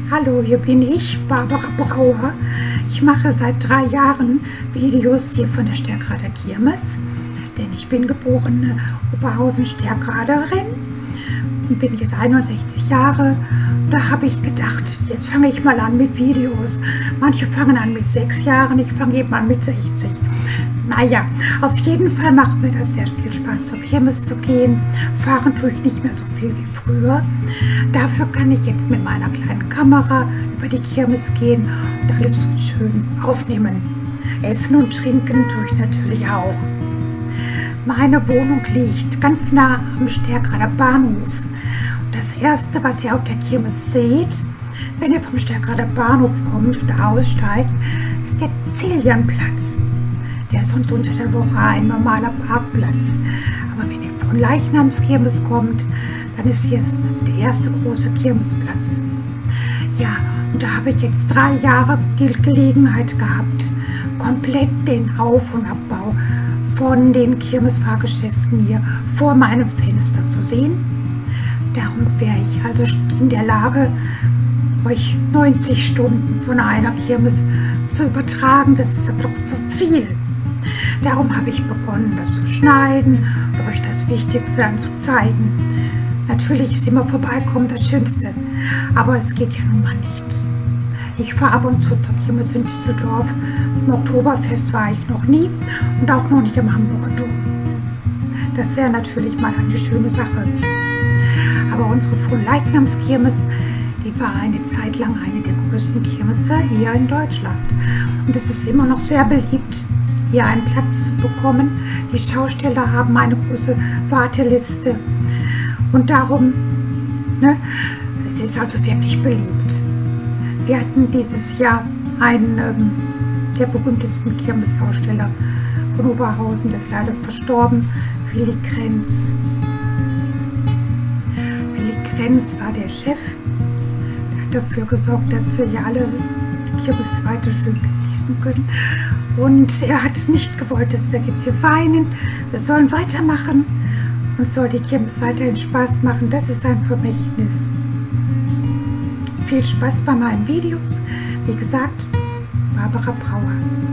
Hallo, hier bin ich, Barbara Brauer. Ich mache seit 3 Jahren Videos hier von der Stärkrader Kirmes, denn ich bin geborene Oberhausen-Stärkraderin und bin jetzt 61 Jahre. Da habe ich gedacht, jetzt fange ich mal an mit Videos. Manche fangen an mit 6 Jahren, ich fange eben an mit 60. Naja, auf jeden Fall macht mir das sehr viel Spaß, zur Kirmes zu gehen. Fahren tue ich nicht mehr so viel wie früher. Dafür kann ich jetzt mit meiner kleinen Kamera über die Kirmes gehen und alles schön aufnehmen. Essen und trinken tue ich natürlich auch. Meine Wohnung liegt ganz nah am Stärkrader Bahnhof. Das erste, was ihr auf der Kirmes seht, wenn ihr vom Stärkrader Bahnhof kommt und aussteigt, ist der Zillianplatz. Der ist sonst unter der Woche ein normaler Parkplatz. Aber wenn ihr von Leichnamskirmes kommt, dann ist hier der erste große Kirmesplatz. Ja, und da habe ich jetzt 3 Jahre die Gelegenheit gehabt, komplett den Auf- und Abbau von den Kirmesfahrgeschäften hier vor meinem Fenster zu sehen. Darum wäre ich also in der Lage, euch 90 Stunden von einer Kirmes zu übertragen. Das ist aber doch zu viel. Darum habe ich begonnen, das zu schneiden und euch das Wichtigste dann zu zeigen. Natürlich ist immer vorbeikommen das Schönste, aber es geht ja nun mal nicht. Ich fahre ab und zu zur Kirmes in Düsseldorf. Im Oktoberfest war ich noch nie und auch noch nicht im Hamburger Dom. Das wäre natürlich mal eine schöne Sache. Aber unsere Fronleichnamskirmes, die war eine Zeit lang eine der größten Kirmesse hier in Deutschland. Und es ist immer noch sehr beliebt, hier einen Platz zu bekommen. Die Schausteller haben eine große Warteliste und darum, es ist also wirklich beliebt. Wir hatten dieses Jahr einen der berühmtesten Kirmesschausteller von Oberhausen, der ist leider verstorben, Willy Krenz. Willy Krenz war der Chef, der hat dafür gesorgt, dass wir hier alle Kirmes weiter schön genießen können. Und er hat nicht gewollt, dass wir jetzt hier weinen. Wir sollen weitermachen und soll die Kirmes weiterhin Spaß machen. Das ist sein Vermächtnis. Viel Spaß bei meinen Videos. Wie gesagt, Barbara Brauer.